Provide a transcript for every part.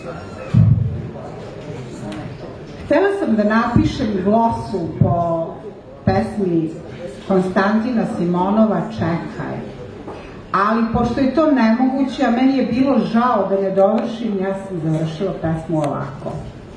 Htela sam da napišem glosu po pesmi Konstantina Simonova Čekaj, ali pošto je to nemoguće, a meni je bilo žao da ne dovršim, ja sam završila pesmu ovako.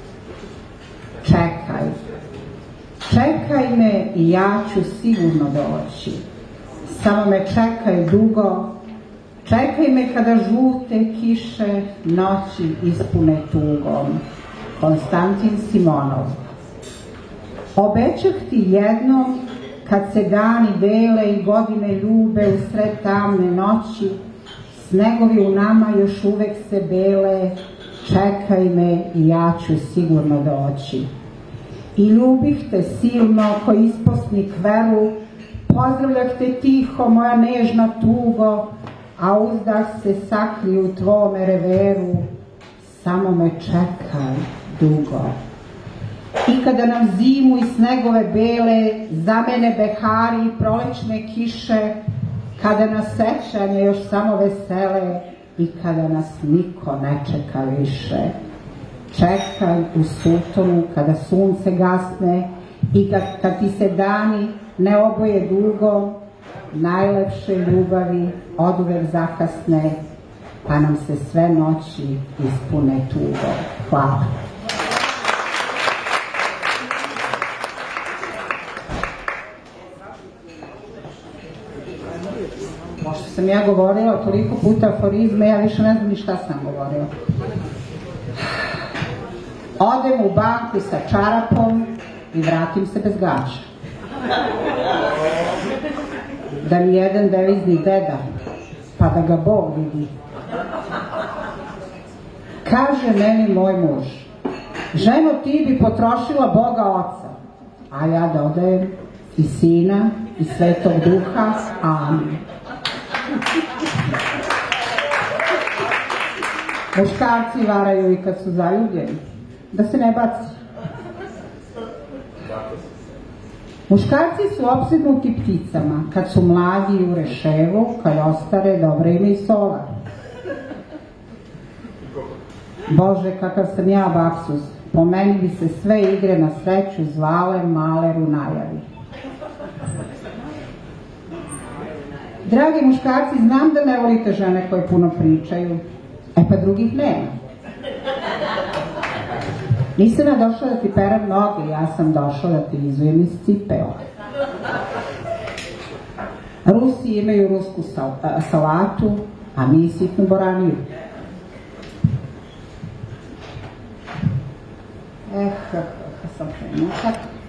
Čekaj, čekaj me i ja ću sigurno doći, samo me čekaj dugo, čekaj me kada žute kiše noći ispune tugom. Konstantin Simonov. Obećah ti jednom, kad se dani dele i godine ljube u sred tamne noći, snegovi u nama još uvek se bele, čekaj me i ja ću sigurno doći. I ljubih te silno ko isposnik veru, pozdravljah te tiho moja nežna tugo, a uzdah se sakri u tvome reveru, samo me čekaj dugo. I kada nam zimu i snegove bele zamene behari i prolećne kiše, kada nas sećanje još samo vesele i kada nas niko ne čeka više. Čekaj u sutonu kada sunce gasne i kad ti se dani ne oboje dugo, najlepše ljubavi oduvek zakasne, pa nam se sve noći ispune tugo. Hvala. Pošto sam ja govorila toliko puta aforizme, ja više ne znam ni šta sam govorila. Odem u banku sa čarapom i vratim se bez gaća. Da mi jedan devizni deda, pa da ga Bog vidi. Kaže meni moj muž, ženo, ti bi potrošila Boga Oca, a ja dodajem i Sina i Svetog Duha, amin. Muškarci varaju i kad su zaljubljeni, da se ne baci. Muškarci su opsednuti pticama, kad su mladi jure ševu, kad ostare dobre ime i solar. Bože, kakav sam ja baksus, po meni bi se sve igre na sreću zvale maler u najavi. Dragi muškarci, znam da ne volite žene koje puno pričaju, pa drugih nema. Nisam ja došla da ti perem noge, ja sam došla da ti izujem iz cipela. Rusi imaju rusku salatu, a mi sitnu boraniju. Sam krenuo tako.